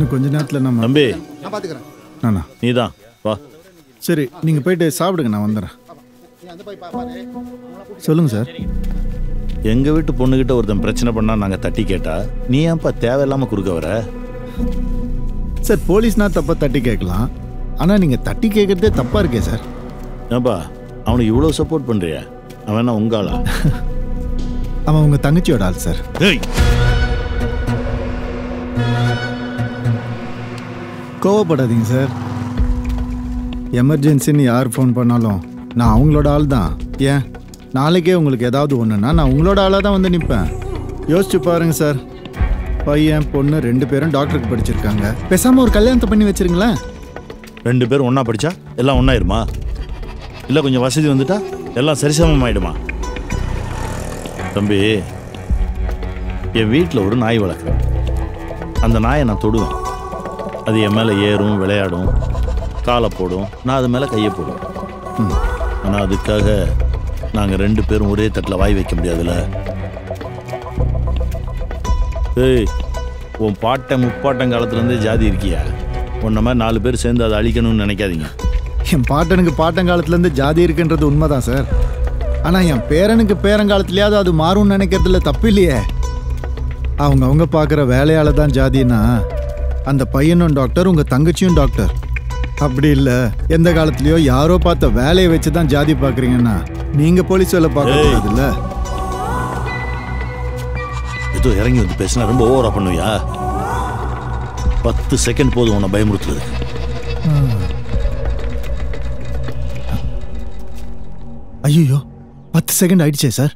இன்னும் கொஞ்ச நேரத்தில் நம்ம தம்பி நான் பார்த்துக்கிறேன். நானா நீதான் வா. சரி நீங்கள் போயிட்டு சாப்பிடுங்க, நான் வந்துடுறேன். சொல்லுங்கள் சார். எங்கள் வீட்டு பொண்ணுக்கிட்ட ஒருத்தன் பிரச்சனை பண்ணால் நாங்கள் தட்டி கேட்டா நீ ஏன்ப்பா தேவையில்லாமல் குறுக்க வர? சார் போலீஸ்னா தப்பாக தட்டி கேட்கலாம், ஆனால் நீங்கள் தட்டி கேட்குறதே தப்பாக இருக்கே சார். ஏன்பா அவனுக்கு இவ்வளோ சப்போர்ட் பண்ணுறியா? அவன் என்ன உங்காளா? அவன் உங்கள் தங்கச்சியோட ஆள் சார். கோவப்படாதீங்க சார். எமர்ஜென்சின்னு யார் ஃபோன் பண்ணாலும் நான் அவங்களோட ஆள் தான். ஏன் நாளைக்கே உங்களுக்கு ஏதாவது ஒன்றுன்னா நான் உங்களோட ஆளாக தான் வந்து நிற்பேன். யோசிச்சு பாருங்க சார். பையன் பொண்ணு 2 பேரும் டாக்டருக்கு படிச்சிருக்காங்க. பேசாமல் ஒரு கல்யாணத்தை பண்ணி வச்சிருங்களேன். 2 பேரும் ஒன்றா படித்தா எல்லாம் ஒன்றாயிருமா? இல்லை கொஞ்சம் வசதி வந்துட்டா எல்லாம் சரிசமம் ஆகிடுமா? தம்பி, என் வீட்டில் ஒரு நாய் வளர்க்குறேன். அந்த நாயை நான் தொடுவேன். அது என் மேலே ஏறும், விளையாடும், காலை போடும், நான் அது மேலே கையை போடுவேன். ஆனால் அதுக்காக நாங்கள் 2 பேரும் ஒரே தட்டில் வாய் வைக்க முடியாதுல்ல. ஏய், உன் பாட்டன் முப்பாட்டன் காலத்துலேருந்தே ஜாதி இருக்கியா? உன்ன மாதிரி 4 பேர் சேர்ந்து அதை அழிக்கணும்னு நினைக்காதீங்க. என் பாட்டனுக்கு பாட்டங்காலத்துலேருந்து ஜாதி இருக்குன்றது உண்மைதான் சார். ஆனால் என் பேரனுக்கு பேரங்காலத்துலேயாவது அது மாறும்னு நினைக்கிறதுல தப்பு இல்லையே. அவங்க பார்க்குற வேலையால் தான் ஜாதின்னா அந்த பையனும் டாக்டர், உங்கள் தங்கச்சியும் டாக்டர். அப்படி இல்லை எந்த காலத்துலேயோ யாரோ பார்த்த வேலையை வச்சு தான் ஜாதி பார்க்குறீங்கன்னா நீங்கள் போலீஸ் வேலை பார்க்கறது இல்லை. ஏதோ இறங்கி வந்து பேசினா ரொம்ப ஓவரா பண்ணுவியா? 10 செகண்ட் போதும் உன்னை பயமுறுத்துறது. ஐயோ 10 செகண்ட் ஆயிடுச்சே சார்.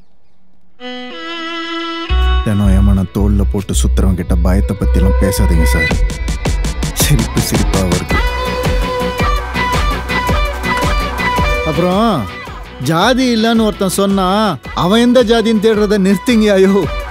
தினம் ஏமான தோல்ல போட்டு சுத்துறவங்க கிட்ட பயத்தை பற்றிலாம் பேசாதீங்க சார். சிரிப்பாக வருது. அப்புறம் ஜாதி இல்லைன்னு ஒருத்தன் சொன்னா அவன் எந்த ஜாதின்னு தேடுறத நிறுத்திங்க. ஐயோ